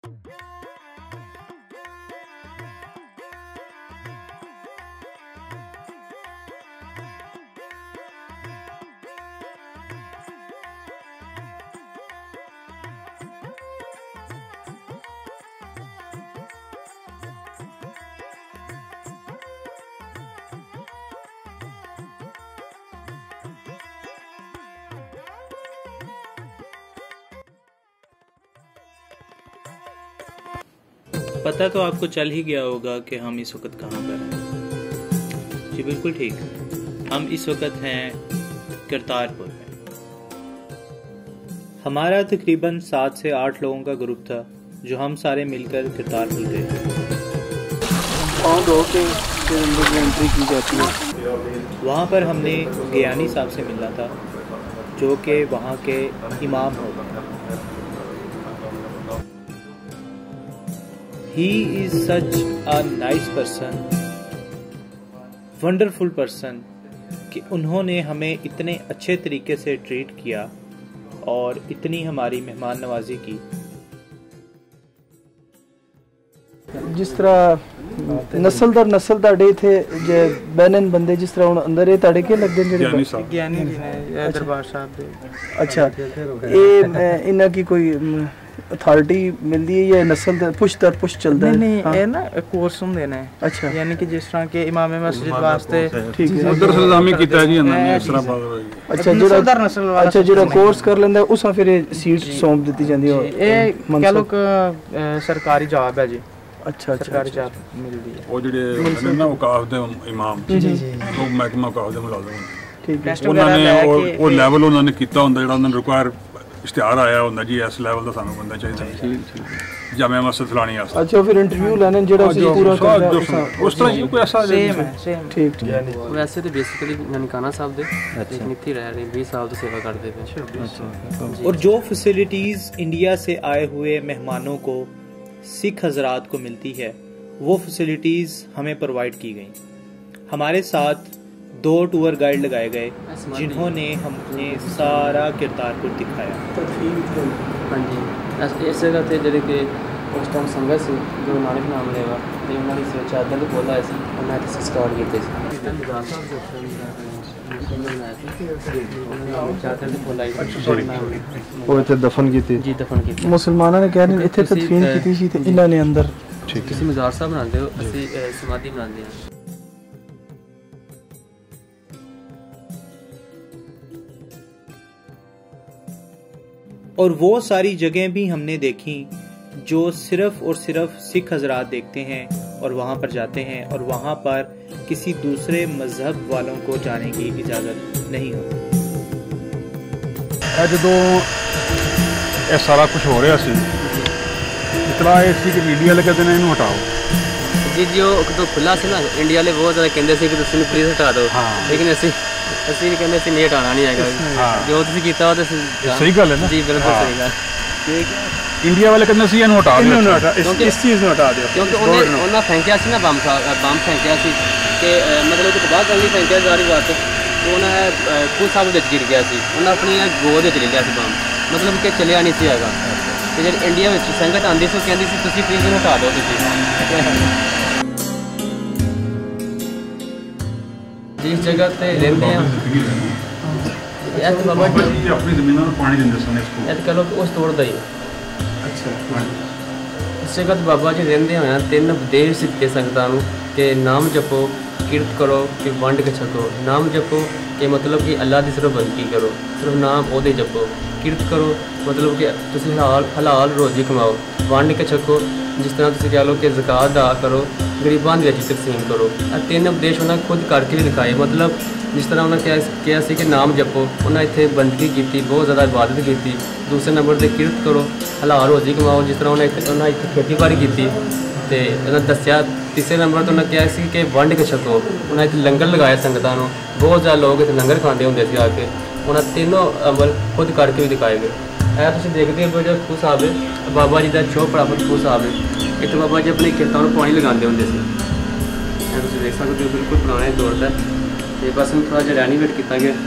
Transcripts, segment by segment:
पता तो आपको चल ही गया होगा कि हम इस वक्त कहाँ पर हैं। जी बिल्कुल ठीक, हम इस वक्त हैं करतारपुर में। हमारा तकरीबन 7 से 8 लोगों का ग्रुप था जो हम सारे मिलकर करतारपुर गए। एंट्री की जाती है। वहाँ पर हमने गियानी साहब से मिलना था जो कि वहाँ के इमाम होते हैं। He is such a nice person, wonderful person कि उन्होंने हमें इतने अच्छे तरीके से ट्रीट किया और इतनी हमारी मेहमान नवाजी की। जिस तरह नस्ल दर नस्ल ताड़े थे जे बैनन बंदे जिस तरह हुण अंदर ताड़े के लगदे जेडे ज्ञानी ने दरबार साहब दे। अच्छा ये इना की कोई अथॉरिटी मिलती है या नस्ल दर पुश चलता है? नहीं ये ना कोर्स हुंदे ने। अच्छा यानी कि जिस तरह के इमाम मस्जिद वास्ते ठीक है उधर सलामी कीता जी उन्होंने इस तरह बात। अच्छा जेड़ा नस्ल वाला अच्छा जेड़ा कोर्स कर लेंदा उसा फिर सीट सौंप दी जांदी है। ए कह लो सरकारी जॉब है जी। अच्छा सरकारी जॉब मिलदी है। वो जेडे ना वकाफ दे इमाम जी वो महकमा वकाफ दे मुलाजिम ठीक है उन्होंने वो लेवल उन्होंने कीता हुंदा जेड़ा उन्होंने रिक्वायर इश्तिहार आया होंदा जी इस लेवल दा सानू बंदा चाहिए जामे मस्जिद फलानी वास्ते। अच्छा फिर इंटरव्यू लेने जेड़ा उसी पूरा कर उस तरह ही कोई ऐसा सेम है ठीक वैसे तो बेसिकली ननकाना साहब दे लेकिन इत्थे रह रहे 20 साल तो सेवा करते थे। और जो फैसिलिटीज इंडिया से आए हुए मेहमानों को सिख हजरात को मिलती है वो फैसिलिटीज हमें प्रोवाइड की गई। हमारे साथ 2 टूर गाइड लगाए गए जिन्होंने हमें सारा करतारपुर दिखाया। हाँ जी इस जगह से जेडे कि उस टाइम संगत से गुरु नानक नाम लेवा ते उन्होंने से चादर बोला ऐसे उन्होंने संस्कार किए वो इथे दफन कीते जी दफन कीते मुसलमानों ने कहने इथे तदफीन कीती सी ते इन्हां ने अंदर ठीक है ਤੁਸੀਂ ਮਜ਼ਾਰ ਸਾਹਿਬ ਬਣਾਉਂਦੇ ਹੋ ਅਸੀਂ ਸਮਾਧੀ ਬਣਾਉਂਦੇ ਹਾਂ। और वो सारी जगह भी हमने देखी जो सिर्फ और सिर्फ सिख हजरात देखते हैं और वहाँ पर जाते हैं और वहाँ पर किसी दूसरे मजहब वालों को जाने की इजाज़त नहीं होती। जो ये सारा कुछ हो रहा सी इतना कि मीडिया वाले कहते हैं इन्हें हटाओ जी जो तो खुला से ना इंडिया वाले बहुत ज़्यादा कहते थे कि तुम प्लीज़ हटा दो लेकिन ਅਸੀਂ ਕਹਿੰਦੇ ਸੀ ਨਹੀਂ ਹਟਾਉਣਾ ਨਹੀਂ ਹੈਗਾ ਜੋ ਤੁਸੀਂ ਕੀਤਾ ਉਹ ਤਾਂ ਸਹੀ ਗੱਲ ਹੈ ਨਾ ਜੀ ਬਿਲਕੁਲ ਸਹੀ ਗੱਲ। ਇੰਡੀਆ ਵਾਲੇ ਕਹਿੰਦੇ ਸੀ ਇਹਨੂੰ ਹਟਾ ਦਿਓ ਇਸ ਚੀਜ਼ ਨੂੰ ਹਟਾ ਦਿਓ ਕਿਉਂਕਿ ਉਹਨਾਂ ਫੈਂਕਿਆ ਸੀ ਨਾ ਬੰਬ ਫੈਂਕਿਆ ਸੀ ਕਿ ਮਤਲਬ ਕਿ ਤਬਾਹ ਕਰਨ ਲਈ ਫੈਂਕਿਆ ਸਾਰੀ ਬਾਤ ਉਹਨਾਂ ਖੁਦ ਸਾਹਿਬ ਵਿੱਚ ਗਿਰ ਗਿਆ ਸੀ ਉਹਨਾਂ ਆਪਣੀ ਗੋਦ ਵਿੱਚ ਲੈ ਲਿਆ ਸੀ ਬੰਬ ਮਤਲਬ ਕਿ ਚੱਲਿਆ ਨਹੀਂ ਸੀ ਹੈਗਾ ਤੇ ਜਿਹੜੀ ਇੰਡੀਆ ਵਿੱਚ ਸੰਗਤ ਆਉਂਦੀ ਸੀ ਉਹ ਕਹਿੰਦੀ ਸੀ ਤੁਸੀਂ ਪਲੀਜ਼ ਇਹਨੂੰ ਹਟਾ ਦਿਓ ਤੁਸੀਂ जिस जगह पे रहते हैं बाबा जी अपनी जमीनों में पानी देंगे सने इसको कह लो उस तोड़ दी। अच्छा इस जगह बाबा जी रहते हुए 3 उपदेश दिते संगतां नूं कि नाम जपो किरत करो कि वंड के छको। नाम जपो कि मतलब कि अल्लाह की सिर्फ बंदगी करो सिर्फ नाम ओदे जपो। किरत करो मतलब कि तुसीं हलाल रोजी कमाओ। वंड के छको जिस तरह तुसीं कह लो कि ज़कात अदा करो गरीबां दे विच तकसीम करो। 3 उपदेश उन्होंने खुद करके भी दिखाए मतलब जिस तरह उन्होंने कहा कि नाम जपो उन्हें इतने बंदगी की बहुत ज़्यादा इबादत की। दूसरे नंबर पर किरत करो हलाल रोजी कमाओ जिस तरह उन्हें इतने खेती की तो उन्हें दसिया। तीसरे नंबर तो उन्हें कहा कि वंड के छको उन्हें इतने लंगर लगाया संगतां नूं बहुत ज़्यादा लोग इतने लंगर खाते होंगे सी आके उन्हें तीनों अमल खुद करके भी दिखाए गए। है तुम देखते हो जो खूह साहब है बाबा जी का चौह प्राप्त खूह साहब है इतने बाबा जी अपनी खेतों में पानी लगाते होंगे सी तुम देख सकते हो बिल्कुल पुराने दौर का तो बस थोड़ा जिहा रेनोवेट किया गया।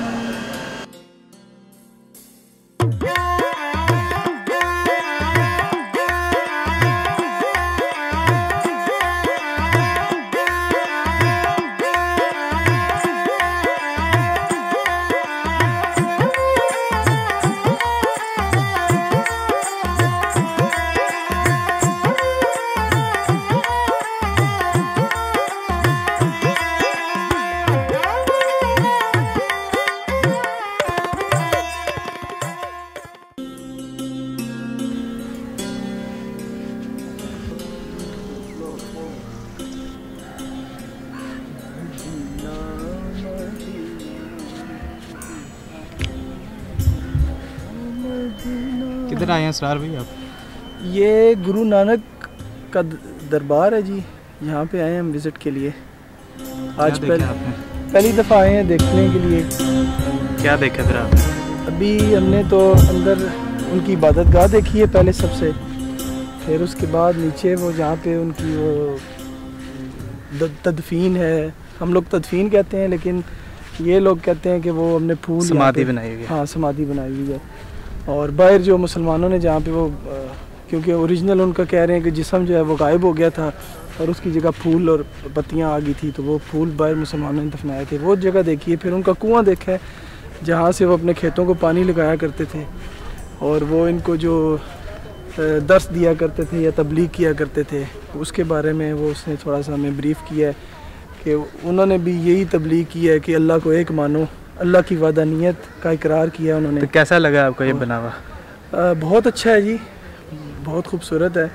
किधर आए हैं सरार भाई आप? ये गुरु नानक का दरबार है जी, यहाँ पे आए हैं हम विज़िट के लिए। आज पहली दफ़ा आए हैं देखने के लिए। क्या देखा फिर आपने? अभी हमने तो अंदर उनकी इबादत गाह देखी है पहले सबसे, फिर उसके बाद नीचे वो जहाँ पे उनकी वो तदफीन है, हम लोग तदफीन कहते हैं लेकिन ये लोग कहते हैं कि वो हमने फूल समाधि बनाई हुई है। हाँ, समाधि बनाई हुई है। और बाहर जो मुसलमानों ने जहाँ पे वो क्योंकि ओरिजिनल उनका कह रहे हैं कि जिस्म जो है वो गायब हो गया था और उसकी जगह फूल और पत्तियाँ आ गई थी, तो वो फूल बाहर मुसलमानों ने दफनाए थे। वो जगह देखी है। फिर उनका कुआँ देखा है जहाँ से वो अपने खेतों को पानी लगाया करते थे और वो इनको जो दर्स दिया करते थे या तबलीग किया करते थे, उसके बारे में वो उसने थोड़ा सा हमें ब्रीफ़ किया है कि उन्होंने भी यही तबलीग की है कि अल्लाह को एक मानो, अल्लाह की वादानियत का इकरार किया उन्होंने। तो कैसा लगा आपको ये बनावा? बहुत अच्छा है जी, बहुत खूबसूरत है।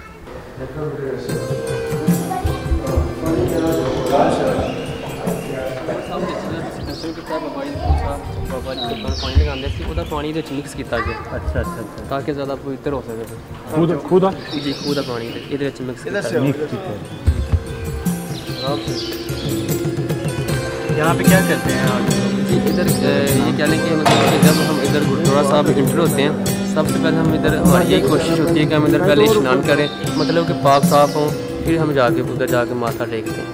पानी लगाते सी ਉਹਦਾ ਪਾਣੀ ਦੇ ਵਿੱਚ ਮਿਕਸ ਕੀਤਾ ਗਿਆ। अच्छा ਤਾਂ ਕਿ ਜ਼ਿਆਦਾ ਪਵਿੱਤਰ ਹੋ ਸਕੇ। खुद जी ਖੂਹ ਦਾ ਪਾਣੀ ਇਹਦੇ ਵਿੱਚ ਮਿਕਸ ਕੀਤਾ यहाँ पे क्या करते हैं आप? जी इधर ये कह लें कि मतलब जब हम इधर गुरुद्वारा साहब इंटर होते हैं, सबसे पहले हम इधर हमारी यही कोशिश होती है कि हम इधर पहले स्नान करें, मतलब कि पाक साफ हों, फिर हम जाके उधर जाके माथा टेकते हैं।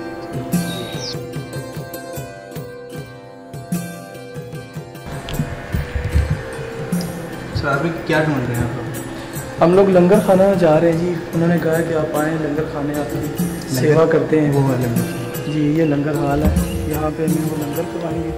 सर अभी क्या ढूंढ रहे हैं आप? हम लोग लंगर खाना जा रहे हैं जी। उन्होंने कहा कि आप आएँ लंगर खाने, आप सेवा करते हैं। वो है लंगर जी, ये लंगर हाल है, यहाँ पे हमें वो लंगर करवाएंगे।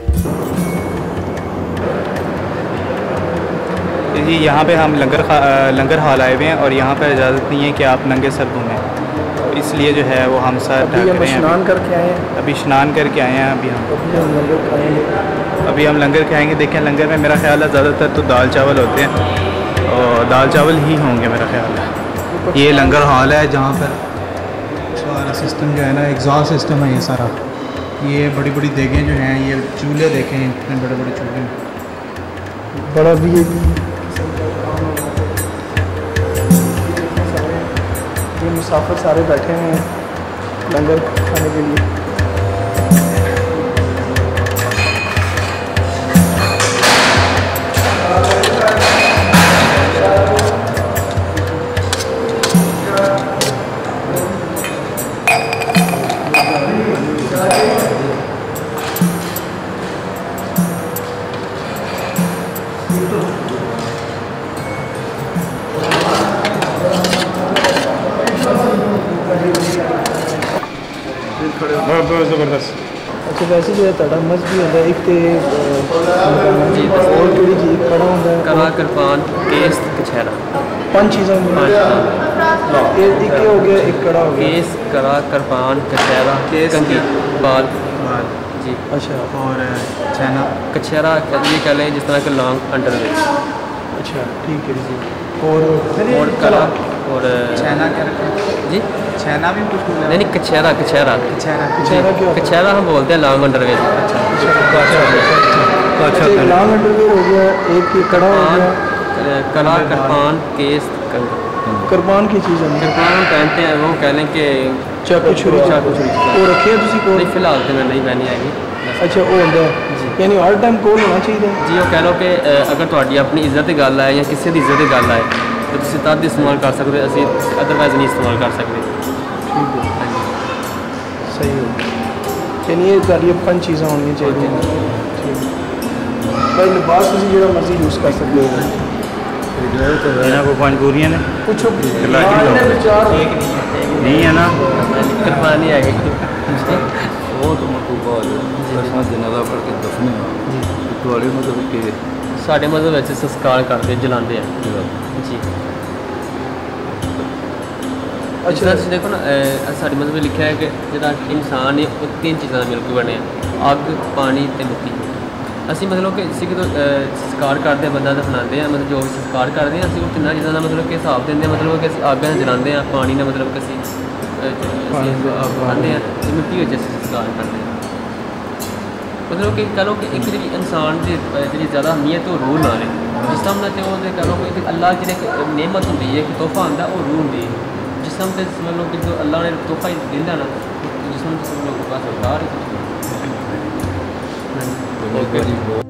जी यहाँ पे हम लंगर हाल आए हुए हैं और यहाँ पर इजाज़त नहीं है कि आप नंगे सर घूमें, तो इसलिए जो है वो हम सर ढक रहे हैं। स्नान करके आए हैं, अभी स्नान करके आए हैं। अभी हम लंगर खाएंगे। अभी हम लंगर खाएंगे। देखें लंगर में मेरा ख्याल है ज़्यादातर तो दाल चावल होते हैं और दाल चावल ही होंगे मेरा ख्याल है। ये लंगर हॉल है जहाँ पर सारा सिस्टम जो है ना, एग्जॉस्ट सिस्टम है ये सारा। ये बड़ी बड़ी देगें जो हैं, ये चूल्हे देखें, इतने बड़े बड़े चूल्हे, बड़ा भी ये मुसाफिर सारे बैठे हुए हैं लंगर खाने के लिए। ज़बरदस्त। अच्छा, वैसे जो है ਤੁਹਾਡਾ ਮਜ਼ਹਬੀ ਹੁੰਦਾ ਇੱਕ ਤੇ जी और थोड़ी जी खड़ा ਹੁੰਦਾ है कला कृपान केस कछहरा। पांच चीज़ें एक हो गया, एक कड़ा हो गया। केस कला कृपान कछहरा कंघी बाल। जी अच्छा, और छैना कछहरा ये कह लें जिस तरह के लॉन्ग अंडरवेयर। अच्छा ठीक है जी। और कला और छैना क्या रखा? जी छैना भी कुछ मिला? नहीं कछहरा कछहरा कछहरा क्या? कछहरा हम बोलते हैं लॉन्ग अंडरवेयर। अच्छा, एक लॉन्ग अंडरवेयर हो गया, एक ये कड़ा हो गया। कला कृपान केस कंघी। कुर्बान की चीज़ है, कृपान हम पहनते हैं, वो कह लें कि चाकू छुरी चाकू छुरी। वो रखे ਤੁਸੀਂ ਕੋਲ? नहीं फिलहाल तो मैं नहीं पहनी आएगी। अच्छा, वो ਹੁੰਦਾ यानी हर टाइम कोल होना चाहिए। जी वो कह लो कि अगर ਤੁਹਾਡੀ अपनी इज्जत की गल है या किसी की इज्जत की गल है तो ਤੁਸੀਂ तद इस्तेमाल कर सकते, ਅਸੀਂ अदरवाइज नहीं इस्तेमाल कर सकते। ठीक है, सही हो। यानी ये सारी पांच चीज़ें होनी चाहिए। ठीक भाई, लिबास तुम जो मर्जी यूज़ कर सकते हो। ਇਹਨਾਂ को मजबूरियाँ ने कुछ नहीं है ना। कुर्बानी आ गई। वो तो मकबूबा हो जनाजा पढ़ के दफने थोड़े मतलब कि साढ़े मज़हब ਵਿੱਚ संस्कार करते जलाते हैं जी। अच्छा ਤੁਸੀਂ ਦੇਖੋ ਨਾ ਸਾਡੇ ਮਜ਼ਹਬ ਵਿੱਚ ਲਿਖਿਆ ਹੈ ਕਿ ਜਿਹੜਾ ਇਨਸਾਨ ਹੈ ਉਹ ਤਿੰਨ ਚੀਜ਼ਾਂ ਦਾ ਮਿਲ ਕੇ ਬਣਿਆ, ਅੱਗ ਪਾਣੀ ਤੇ ਮਿੱਟੀ। ਅਸੀਂ ਮਤਲਬ ਕਿ ਸਿੱਖ ਤੋਂ ਸੰਸਕਾਰ ਕਰਦੇ ਬੰਦਾ ਦਫਨਾਉਂਦੇ ਹਾਂ, ਮਤਲਬ ਜੋ ਵੀ ਸੰਸਕਾਰ ਕਰਦੇ ਹਾਂ ਅਸੀਂ ਉਹ ਤਿੰਨਾਂ ਚੀਜ਼ਾਂ ਦਾ ਮਤਲਬ ਕਿ ਹਿਸਾਬ ਦਿੰਦੇ ਹਾਂ, ਮਤਲਬ ਕਿ ਅਸੀਂ ਅੱਗ ਨਾਲ ਜਲਾਉਂਦੇ ਹਾਂ, ਪਾਣੀ ਨਾਲ ਮਤਲਬ ਕਿ ਅਸੀਂ ਖਾਂਦੇ ਹਾਂ ਤੇ ਮਿੱਟੀ ਵਿੱਚ ਅਸੀਂ ਸੰਸਕਾਰ ਕਰਦੇ ਹਾਂ। मतलब कि कह लो कि एक जी इंसान की जी ज़्यादा अहमियत वो रूह ना है। जिसम ने तो करो कोई अल्लाह की एक नेमत होंगी है, एक तोहफा आंदा वो रूह होंगी। जिसम से मतलब कि जो अल्लाह ने तोहफा दिंदा ना जिसम से लोग पास होता है।